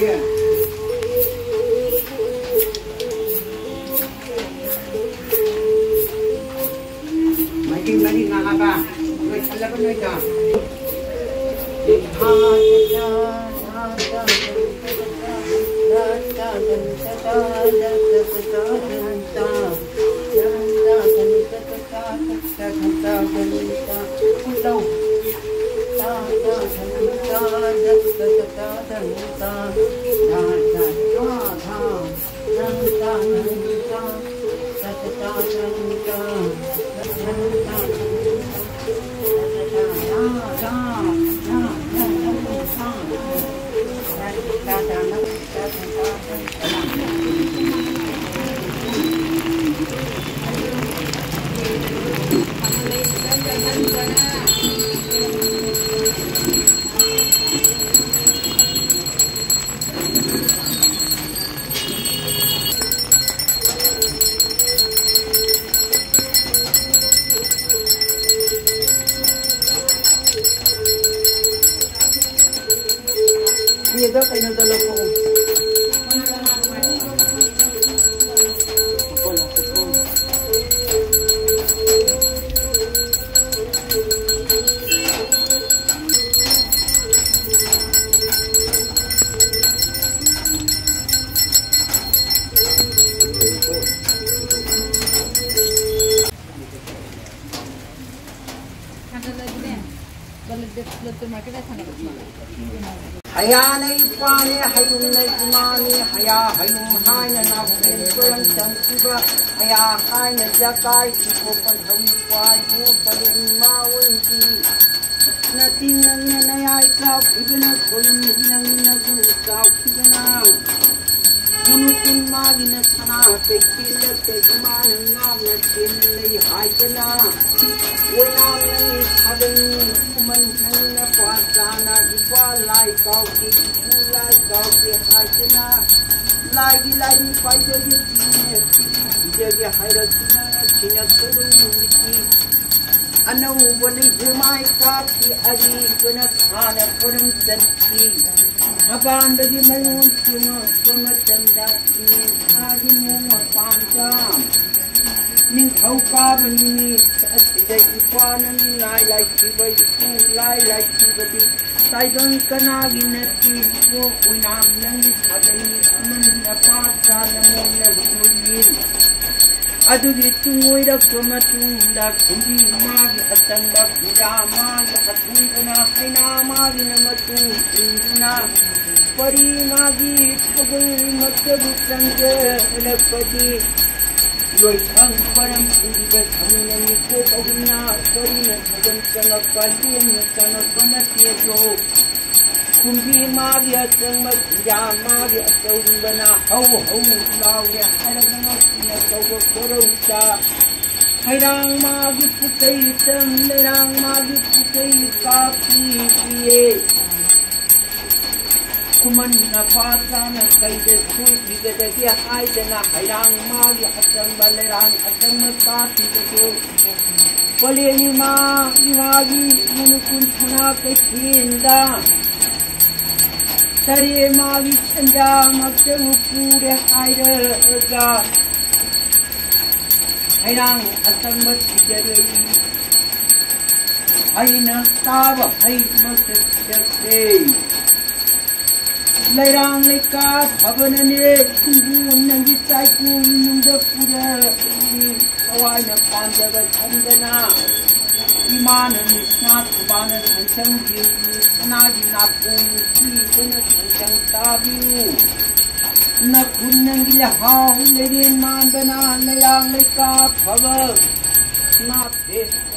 Mari nga ba? May salaban na ito. Hayanay pani, hayunay kumani, haya hayung hay na napin kurang tangkiba, haya hay na jakay, siko panhawikway mo palin mawanti. Natinang nanayay ikaw, ibanag ko yung hinang nag-ukaw, ibanag. Munukin magi na sana, kay kilat, kay gumanang na tinlay hay ka na. Walang nang isagay kumanhang na kwasa na ipalay kau kulay kau hay ka na. Lagi payo yun jadi hayrat na sinagulong umiti. Ano walay humay kapi adi kunakana kurang danti. Habang lagi mayroon sumatanda adi mo mapansam. Ning kau ka ni at tidak ipanan lai siba itu lai siba di taidon kanagin nati ko unam nang isagay mandapat sa namon na hulin. Adu di tungoy da kumatunda kundi magi atang bakudama at na ay na magi na matuna pari magi tagol magkabutang nagpadi. Yoy ang parang ulibat ang naniko paguna pari na sagan sa nagpalin na sa nagpanatieto. Kundi magi at ang magdama at tawin ba na haw-haw law niya halagang ang pinatawag sa hayrang magi putay itang lerang magi putay kapi-iye. Kuman na pata na kay desu igadagya ay na hayrang magi at ang balerang at ang magkapi-ito. Palini magi munukun sana kay tinda. Dari magi canda magdamupure hayraga hayrang atang matijari hayna taba hay magdagte layrang leka habanane kumbun nang gitay nung dapura away na pandaga chandana imanan isnat kubanan hansang Nadi napun na sansang tabiu na kunang gilahaw lerin man bana layang may kaphabag na